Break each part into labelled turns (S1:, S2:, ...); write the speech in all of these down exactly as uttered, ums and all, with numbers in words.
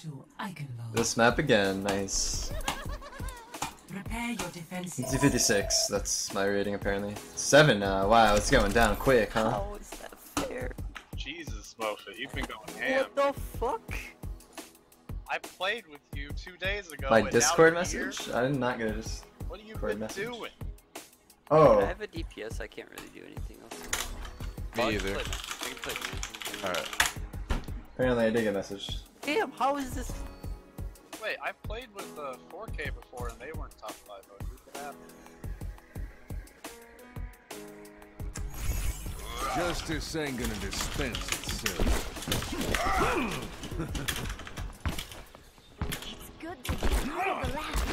S1: to Eichenwalde.
S2: This map again, nice.
S1: Prepare your defenses.
S2: two fifty-six, that's my rating apparently. Seven now, wow, it's going down quick, huh?
S3: How is that fair?
S4: Jesus, Moffitt, you've been going ham.
S3: What the fuck?
S4: I played with you two days ago.
S2: My
S4: and
S2: Discord
S4: now you're
S2: message?
S4: here?
S2: I did not get a Discord
S4: What have you been
S2: message.
S4: doing?
S2: Oh.
S3: I have a D P S, I can't really do anything else.
S5: Me
S3: Oh, I can
S5: either.
S3: play, man. I can play, man.
S5: Alright.
S2: Apparently I did get a message.
S3: Damn, how is this?
S4: Wait, I played with the four K before and they weren't top five. What could happen?
S6: Justice ain't gonna dispense itself.
S7: It's good to get out of the lab.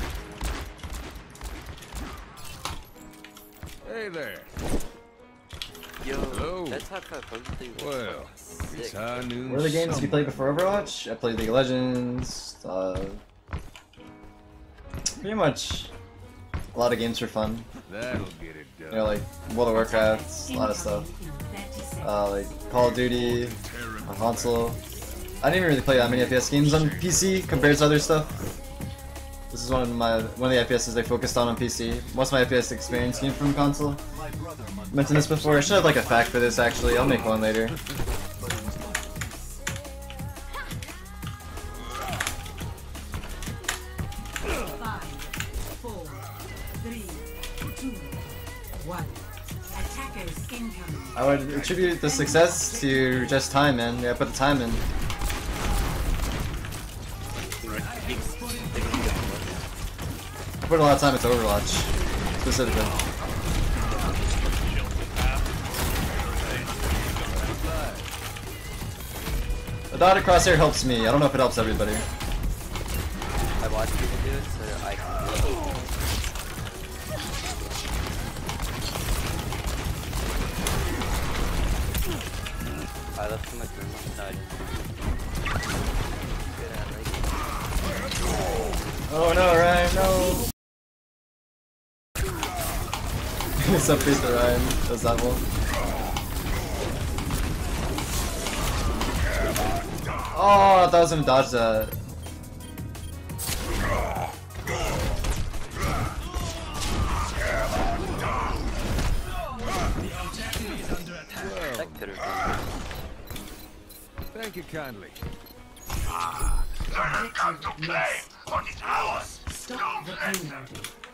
S6: Hey there.
S3: Yo,
S6: Hello.
S3: that top five thing was
S6: Well,
S3: fucking
S6: it's
S3: sick.
S6: high noon.
S2: What are the games you played before Overwatch? I played League of Legends, uh... pretty much a lot of games for fun.
S6: That'll get it done.
S2: You know, like World of Warcraft, a lot of stuff. Uh, like Call of Duty, uh, Hanzolo. I didn't even really play that many F P S games on P C compared to other stuff. This is one of my one of the F P Ss they focused on on P C. Most of my F P S experience came from console. I mentioned this before. I should have like a fact for this actually. I'll make one later.
S1: Five, four, three, two, one. Attackers incoming.
S2: I would attribute the success to just time, man. Yeah, put the time in. I put a lot of time into Overwatch, specifically. The dotted crosshair helps me. I don't know if it helps everybody.
S3: I watch people do it so that I can do it. I left him like room on the
S2: Oh no, Ryan, no! What's up, Mister Ryan? That's that one. Oh, I thought I was gonna dodge that.
S3: That could have been.
S6: Thank you kindly.
S1: Come to play on the hours. Stop the payload.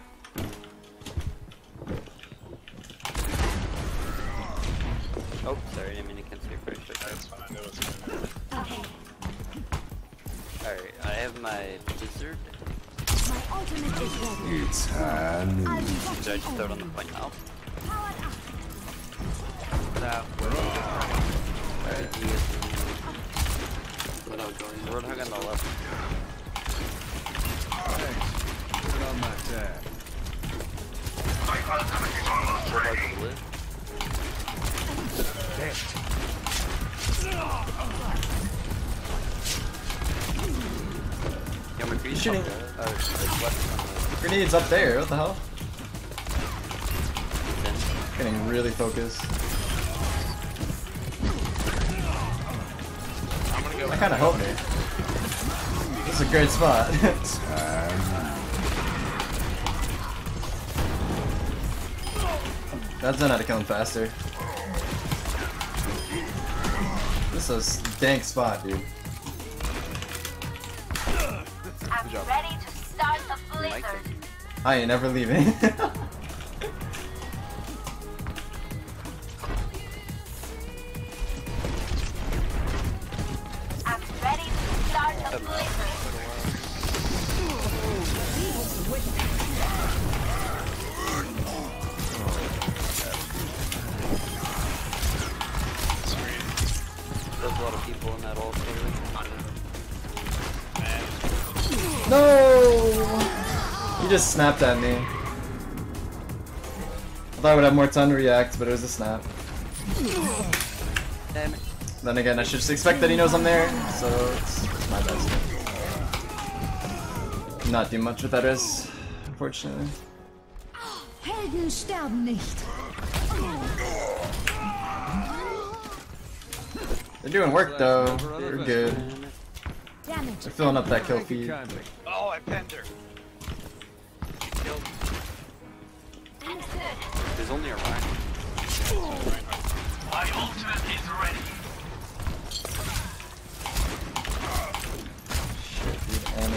S3: Oh, sorry, I didn't mean to cancel your first shot.
S4: That's fine, it was
S3: Alright, I have my blizzard.
S7: My ultimate is ready.
S6: It's high noon.
S7: I'll be
S3: Should I
S7: watching
S3: just throw it on
S7: over
S3: the
S7: you.
S3: point now?
S7: Powered up.
S3: That Alright, you guys can... Roadhog on the left.
S6: Thanks. Put it on my tab.
S3: Roadhog to the left. Yeah, McCree's
S2: Shooting.
S3: up there. Oh, like left on
S2: Grenades up there, what the hell?
S3: the fence.
S2: Getting really focused.
S4: I'm gonna go.
S2: That kinda helped me. This is a great spot. That's done how to kill him faster. This is a dank spot, dude.
S7: I'm ready to start the
S3: Mike,
S7: blizzard.
S2: I ain't never leaving.
S7: I'm ready to start the blizzard.
S3: there's a lot of people in that also.
S2: No! You just snapped at me. I thought I would have more time to react, but it was a snap.
S3: Damn it.
S2: Then again, I should just expect that he knows I'm there, so it's, it's my best. Not do much with that is, unfortunately.
S7: Helden sterben nicht.
S2: They're doing work though. They're good.
S7: Damage.
S2: They're filling up that kill
S6: Thank you
S2: feed.
S6: kindly.
S4: Oh, I pinned her. Killed.
S7: Understood.
S3: There's only a Ryan.
S1: My ultimate is ready.
S2: Shit, dude, Anna.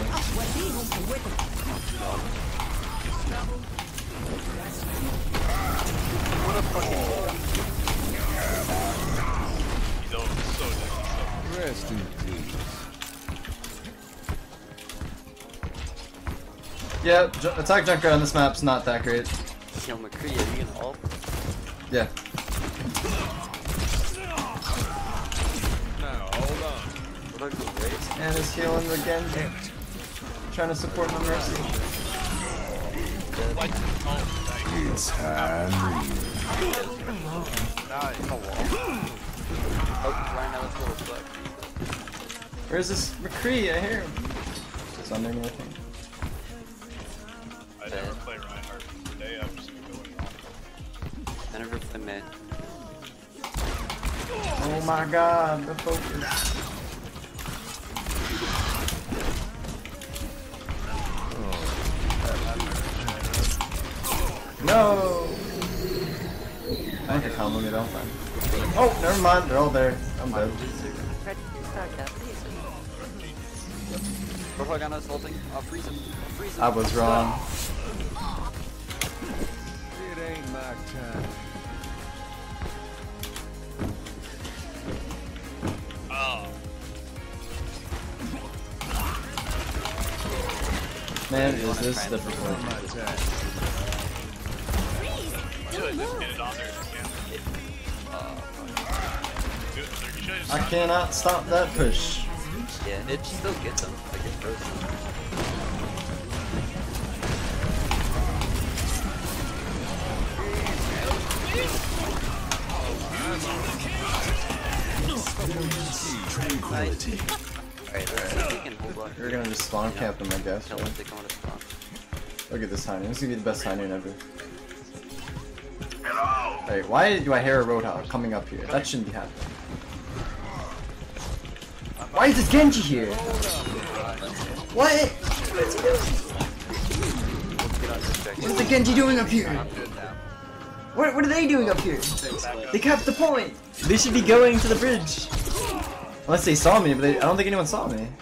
S4: He's over so dead.
S6: Rest in peace.
S2: Yeah, ju attack junker on this map's not that great.
S3: Yo, McCree, are you gonna ult?
S2: Yeah.
S6: Now, hold on.
S3: What are the race?
S2: Anna's healing again. Trying to support my mercy.
S4: Like, oh, nice.
S6: It's handy.
S4: Nice.
S3: Oh, Ryan, that was a little flex.
S2: Where's this McCree? I hear him. It's underneath, I think.
S4: I never play Reinhardt. Today I'm just gonna go in off.
S3: I never play mid.
S2: Oh my god, the focus. No! I can combo me, don't I? Oh, never mind, they're all there. I'm dead.
S3: Propaganda ulting. I'll freeze him. I'll freeze him.
S2: I was wrong.
S6: It ain't my time.
S4: Oh.
S2: Man, is this difficult?
S6: My attack.
S4: Dude, just get it on there if you can. Dude, you should just
S2: I cannot stop that push.
S3: Yeah, it still gets him. Like it throws him.
S1: Tranquility.
S3: Alright, let's see if we can hold on.
S2: You're gonna just spawn camp them, I guess.
S3: Tell
S2: Right?
S3: them to come to spawn.
S2: Look at this timing. This is gonna be the best timing ever. Hey, why do I hear a Roadhog coming up here? That shouldn't be happening. Why is this Genji here? What? What's he doing? What is the Genji doing up here? What, what are they doing up here? They kept the point. They should be going to the bridge. Unless they saw me, but they, I don't think anyone saw me.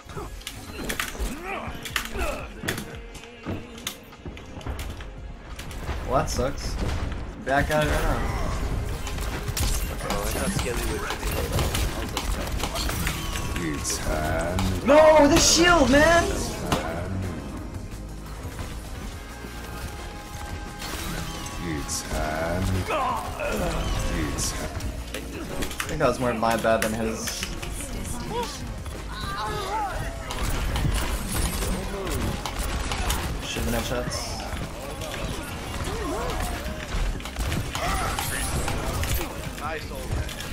S2: Well, that sucks. Back at it right now.
S3: Oh, I thought Skelly would be able to.
S6: It's handy.
S2: No, the shield, man!
S6: It's handy. It's handy.
S2: I think that was more my bad than his. Shouldn't have shots.
S4: nice old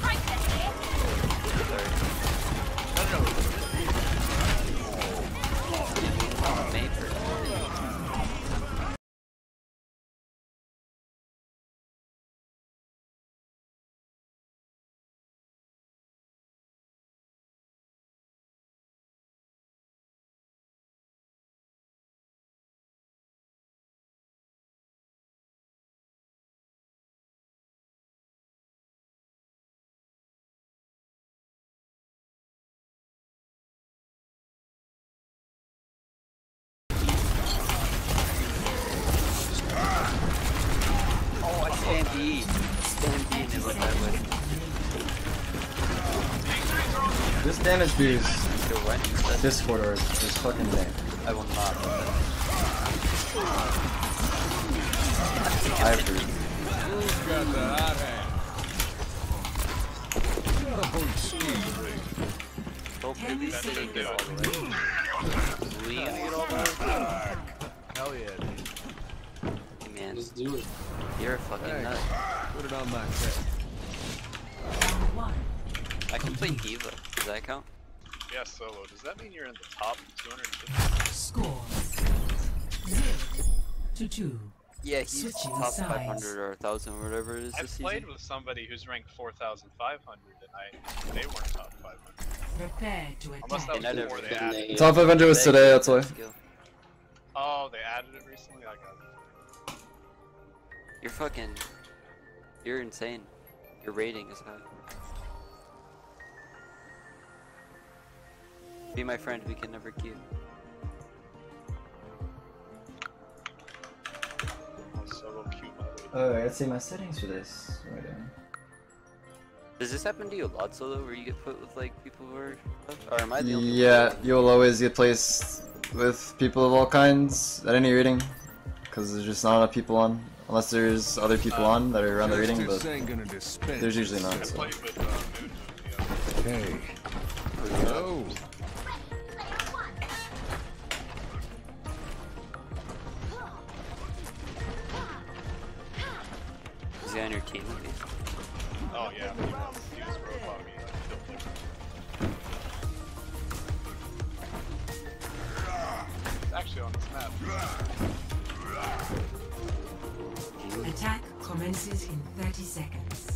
S3: Stand B. Stand B and it went that way.
S2: This damage boost,
S3: Go what?
S2: Discord or is fucking damn.
S3: I will not.
S2: I agree.
S6: Who's got the hot hand? Oh, excuse me.
S3: Hopefully these things get all the way. We gonna get all the way?
S4: hell yeah, dude.
S3: Man,
S5: Let's do it.
S3: you're a fucking
S6: Hey,
S3: nut.
S6: put it on my chest.
S3: I can play Diva. Does that count?
S4: Yeah, solo. Does that mean you're in the top two hundred fifty?
S8: Score zero to two.
S3: Yeah, he's
S5: Switching
S3: top
S5: sides.
S3: five hundred or one thousand or whatever it is
S4: I've
S3: this
S4: played
S3: season.
S4: with somebody who's ranked four thousand five hundred, and I they weren't top five hundred.
S5: Prepare to
S4: Unless
S5: attack.
S4: that
S3: And I
S4: was before
S3: never
S4: they
S3: been
S4: added.
S3: there.
S2: Top five hundred was today, that's why.
S3: Skill.
S4: Oh, they added it recently. I got it.
S3: You're fucking. You're insane. Your rating is high. Be my friend, we can never queue.
S4: Oh, solo cute, by the way.
S2: Oh, I gotta see my settings for this. What am I doing?
S3: Does this happen to you a lot, Solo, where you get put with like people who are tough? Or am I the only
S2: Yeah,
S3: one?
S2: you'll always get placed with people of all kinds at any rating. Because there's just not enough people on. Unless there's other people on that are around the rating, but
S6: Justice ain't gonna dispense.
S2: there's usually
S4: I
S2: not. So.
S4: played with uh, Moon.
S6: Hey. Hello.
S3: Is he on your team with me?
S4: Oh yeah, he was. He was robot me. Like, killed him. He's actually on this map.
S5: Attack commences in thirty seconds.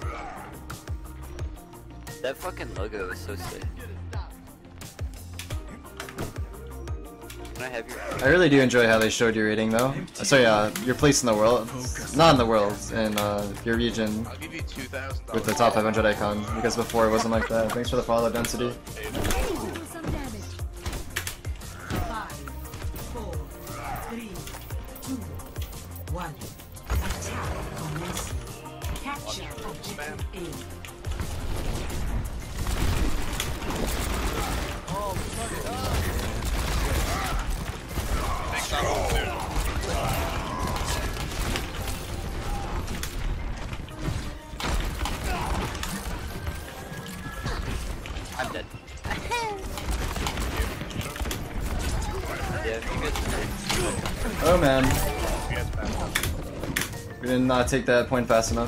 S3: That fucking logo is so sick. Can I have your...
S2: I really do enjoy how they showed your rating though. Uh, Sorry, uh, your place in the world. Not in the world, in uh, your region
S4: I'll give you two thousand
S2: with the top five hundred icon. Because before it wasn't like that. Thanks for the follow density.
S7: Ready to do some damage.
S5: Five, four, three, two, one. Attack commencing. Capture objective A.
S4: Thanks, I'm Moon.
S3: I'm dead. Yeah, you get
S2: Oh man,
S4: He has bad.
S2: we did not take that point fast enough.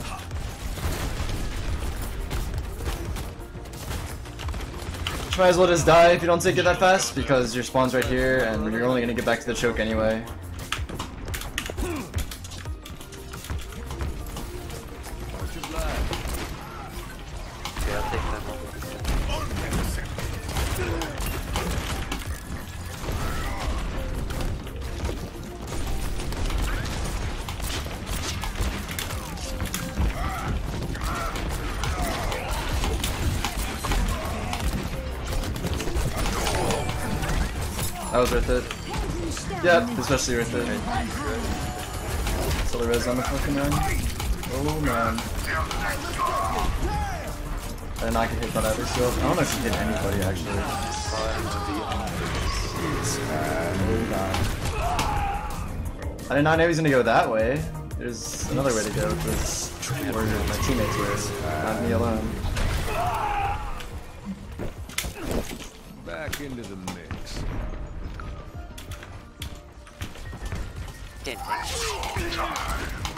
S2: You might as well just die if you don't take it that fast, because your spawn's right here, and you're only gonna get back to the choke anyway.
S6: Watch your blood.
S3: Yeah, I'll take that one.
S2: That was worth it. Yep, especially worth it. Still the res on the fucking run. Oh man. I did not get hit by that shield. I don't know if she hit anybody actually. Oh god. I did not know he was gonna go that way. There's another way to go, because where my teammates were, not me alone.
S6: Back into the mix.
S3: Can't take it.